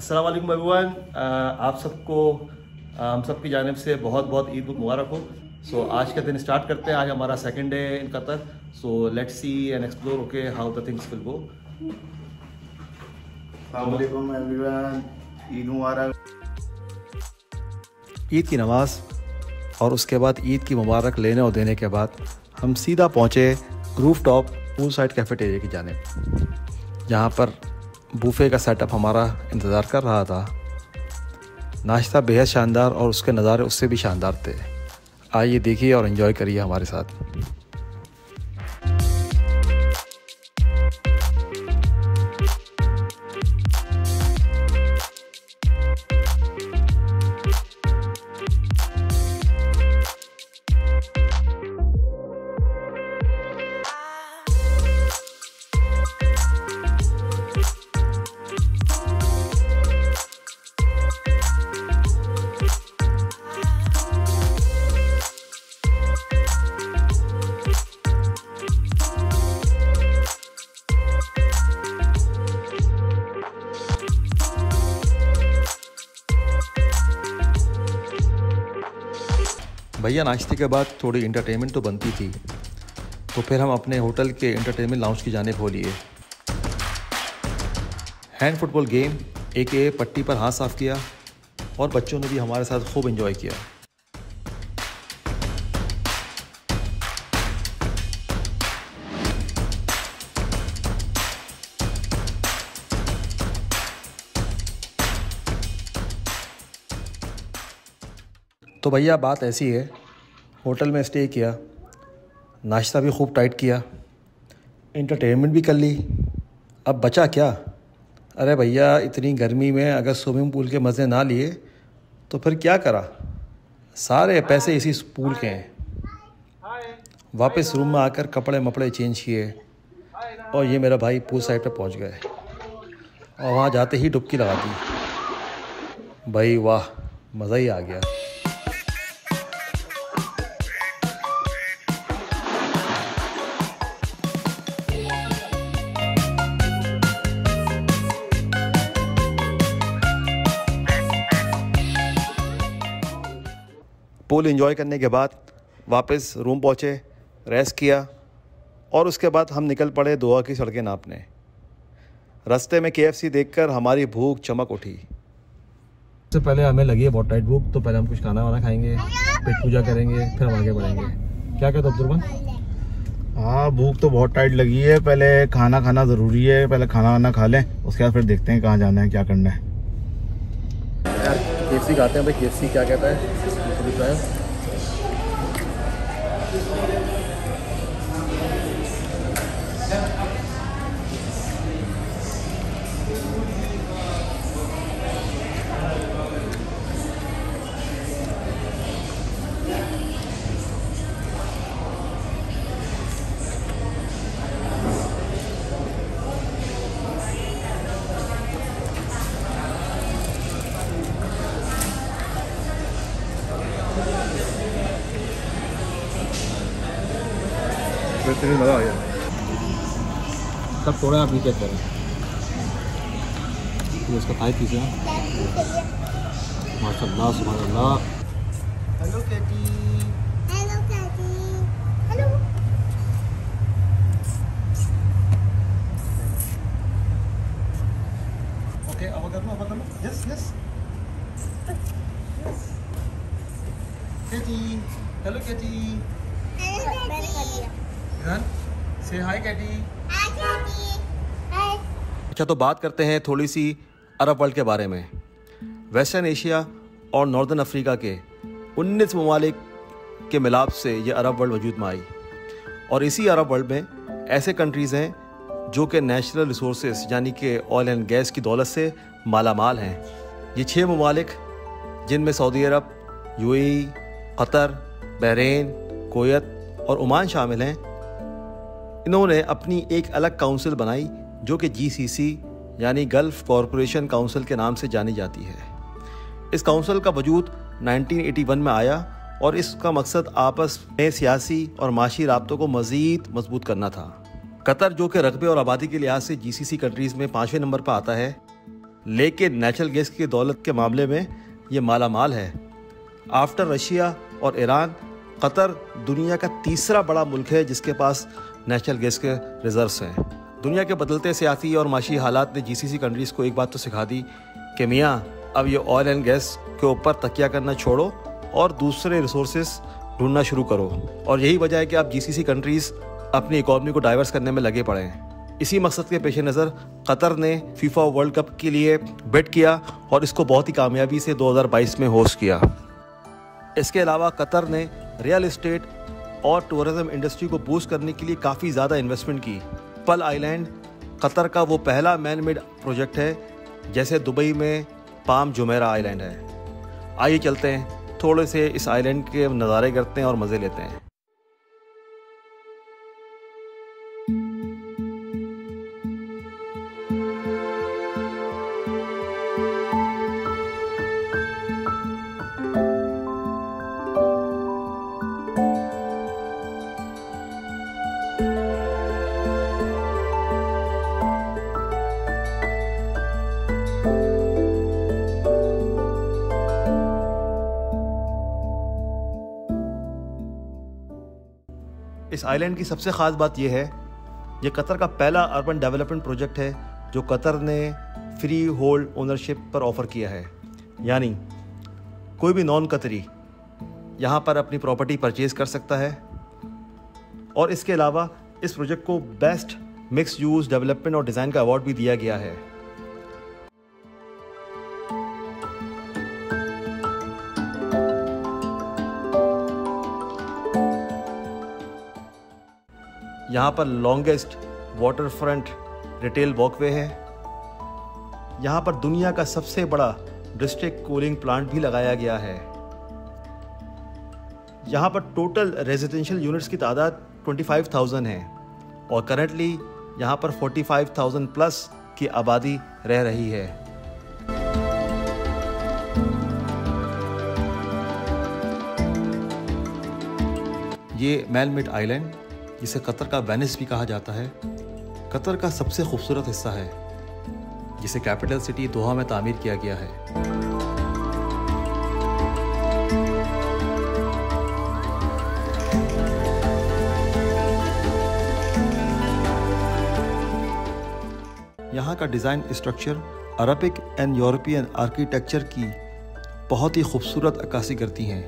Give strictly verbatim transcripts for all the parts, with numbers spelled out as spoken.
अस्सलाम वालेकुम एवरीवन। आप सबको हम सब की जानिब से बहुत बहुत ईद मुबारक हो। सो so, आज का दिन स्टार्ट करते हैं। आज हमारा second day in Qatar. So let's see and explore okay how the things will go. अस्सलाम वालेकुम एवरीवन, ईद मुबारक। ईद की नमाज़ और उसके बाद ईद की मुबारक लेने और देने के बाद हम सीधा पहुँचे rooftop poolside cafeteria की जानिब, जहाँ पर बूफे का सेटअप हमारा इंतज़ार कर रहा था। नाश्ता बेहद शानदार और उसके नज़ारे उससे भी शानदार थे। आइए देखिए और एंजॉय करिए हमारे साथ। भैया नाश्ते के बाद थोड़ी इंटरटेनमेंट तो बनती थी, तो फिर हम अपने होटल के इंटरटेनमेंट लाउंज की जानिब हो लिए। हैंड फुटबॉल गेम एक ए पट्टी पर हाथ साफ किया और बच्चों ने भी हमारे साथ खूब एंजॉय किया। तो भैया बात ऐसी है, होटल में स्टे किया, नाश्ता भी खूब टाइट किया, इंटरटेनमेंट भी कर ली। अब बचा क्या? अरे भैया इतनी गर्मी में अगर स्विमिंग पूल के मज़े ना लिए तो फिर क्या करा? सारे पैसे इसी पूल के हैं। वापस रूम में आकर कपड़े मपड़े चेंज किए और ये मेरा भाई पूल साइड पर पहुंच गए और वहाँ जाते ही डुबकी लगा दी। भाई वाह, मज़ा ही आ गया। पूल एंजॉय करने के बाद वापस रूम पहुँचे, रेस्ट किया और उसके बाद हम निकल पड़े दोहा की सड़कें नापने। रास्ते में केएफसी देखकर हमारी भूख चमक उठी। सबसे पहले हमें लगी है बहुत टाइट भूख, तो पहले हम कुछ खाना वाना खाएंगे, पेट पूजा करेंगे, फिर हम आगे बढ़ेंगे। क्या कहते हो अब्दुल? हाँ, भूख तो बहुत टाइट लगी है। पहले खाना खाना ज़रूरी है, पहले खाना वाना खा लें, उसके बाद फिर देखते हैं कहाँ जाना है, क्या करना है। यार केएफसी खाते हैं भाई। केएफसी क्या कहता है? बेहतरीन, मज़ा आ गया। सब थोड़ा आप नीचे करें, ये इसका थाई पीस है। माशाल्लाह सुभान अल्लाह। Hello Katie. Hello Katie. Hello. Okay, अब कर लो, अब कर लो। Yes yes Katie. Hello Katie. मैंने कर लिया। से हाय कैटी। हाय कैटी। हाय। अच्छा, तो बात करते हैं थोड़ी सी अरब वर्ल्ड के बारे में। वेस्टर्न एशिया और नॉर्दर्न अफ्रीका के उन्नीस ममालिक के मिलाप से ये अरब वर्ल्ड वजूद में आई। और इसी अरब वर्ल्ड में ऐसे कंट्रीज़ हैं जो कि नेचुरल रिसोर्सेज यानी कि ऑयल एंड गैस की दौलत से मालामाल हैं। ये छः ममालिक, जिनमें Saudi Arabia, UAE, Qatar, Bahrain, Kuwait और ओमान शामिल हैं, इन्होंने अपनी एक अलग काउंसिल बनाई जो कि जीसीसी यानी गल्फ़ कॉरपोरेशन काउंसिल के नाम से जानी जाती है। इस काउंसिल का वजूद उन्नीस सौ इक्यासी में आया और इसका मकसद आपस में सियासी और माशी राब्तों को मज़ीद मजबूत करना था। कतर, जो कि रकबे और आबादी के लिहाज से जीसीसी कंट्रीज़ में पाँचवें नंबर पर आता है, लेकिन नेचुरल गैस की दौलत के मामले में ये माला माल है। आफ्टर रशिया और ईरान, कतर दुनिया का तीसरा बड़ा मुल्क है जिसके पास नेचुरल गैस के रिजर्व्स हैं। दुनिया के बदलते सियासी और माशी हालात ने जीसीसी कंट्रीज़ को एक बात तो सिखा दी कि मियाँ अब ये ऑयल एंड गैस के ऊपर तकिया करना छोड़ो और दूसरे रिसोर्सेज ढूंढना शुरू करो। और यही वजह है कि अब जीसीसी कंट्रीज़ अपनी इकॉनमी को डाइवर्स करने में लगे पड़े हैं। इसी मकसद के पेश नज़र कतर ने फीफा वर्ल्ड कप के लिए बेट किया और इसको बहुत ही कामयाबी से दो हज़ार बाईस में होस्ट किया। इसके अलावा कतर ने रियल एस्टेट और टूरिज्म इंडस्ट्री को बूस्ट करने के लिए काफ़ी ज़्यादा इन्वेस्टमेंट की। पल आइलैंड कतर का वो पहला मैन मेड प्रोजेक्ट है, जैसे दुबई में पाम जुमेरा आइलैंड है। आइए चलते हैं, थोड़े से इस आइलैंड के नज़ारे करते हैं और मज़े लेते हैं। इस आइलैंड की सबसे ख़ास बात यह है, ये कतर का पहला अर्बन डेवलपमेंट प्रोजेक्ट है जो कतर ने फ्री होल्ड ओनरशिप पर ऑफ़र किया है। यानी कोई भी नॉन कतरी यहाँ पर अपनी प्रॉपर्टी परचेज़ कर सकता है। और इसके अलावा इस प्रोजेक्ट को बेस्ट मिक्स यूज़ डेवलपमेंट और डिज़ाइन का अवार्ड भी दिया गया है। यहाँ पर longest water front retail walkway है। यहाँ पर दुनिया का सबसे बड़ा डिस्ट्रिक्ट कूलिंग प्लांट भी लगाया गया है। यहाँ पर टोटल रेजिडेंशियल यूनिट्स की तादाद पच्चीस हज़ार है और करंटली यहाँ पर पैंतालीस हज़ार प्लस की आबादी रह रही है। ये मैन मेड आइलैंड, जिसे कतर का वेनिस भी कहा जाता है, कतर का सबसे खूबसूरत हिस्सा है, जिसे कैपिटल सिटी दोहा में तामीर किया गया है। यहाँ का design structure Arabic and European architecture की बहुत ही खूबसूरत अक्कासी करती हैं।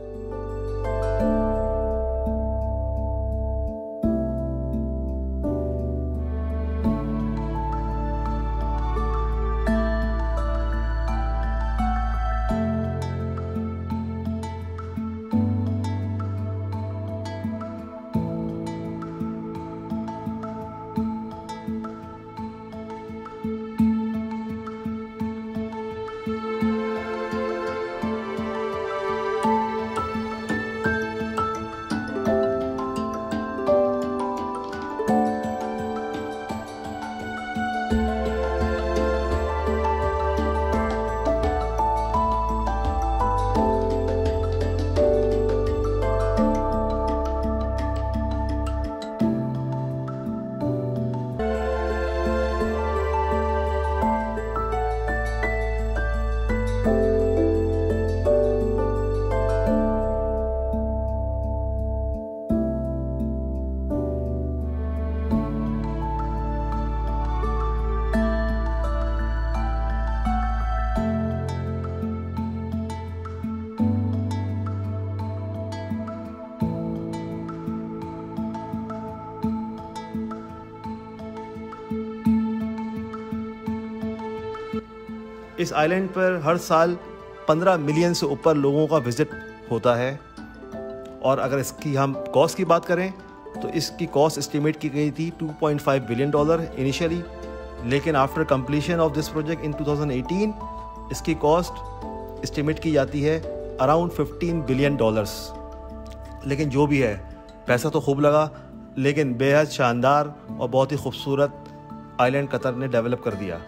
इस आइलैंड पर हर साल पंद्रह मिलियन से ऊपर लोगों का विज़िट होता है। और अगर इसकी हम कॉस्ट की बात करें तो इसकी कॉस्ट एस्टिमेट की गई थी दो पॉइंट पाँच बिलियन डॉलर इनिशियली, लेकिन after completion of this project in दो हज़ार अठारह इसकी कॉस्ट एस्टिमेट की जाती है अराउंड पंद्रह बिलियन डॉलर्स। लेकिन जो भी है, पैसा तो खूब लगा, लेकिन बेहद शानदार और बहुत ही खूबसूरत आइलैंड कतर ने डेवलप कर दिया।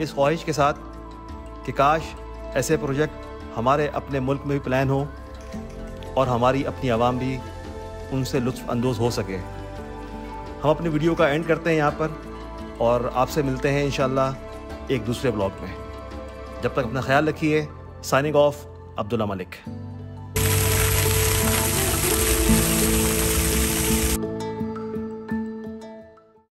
इस ख्वाहिश के साथ कि काश ऐसे प्रोजेक्ट हमारे अपने मुल्क में भी प्लान हो और हमारी अपनी आवाम भी उनसे लुत्फ़ अंदोज़ हो सके। हम अपनी वीडियो का एंड करते हैं यहाँ पर और आपसे मिलते हैं इंशाअल्लाह एक दूसरे ब्लॉग में। जब तक अपना ख्याल रखिए। Signing off, Abdullah Malik.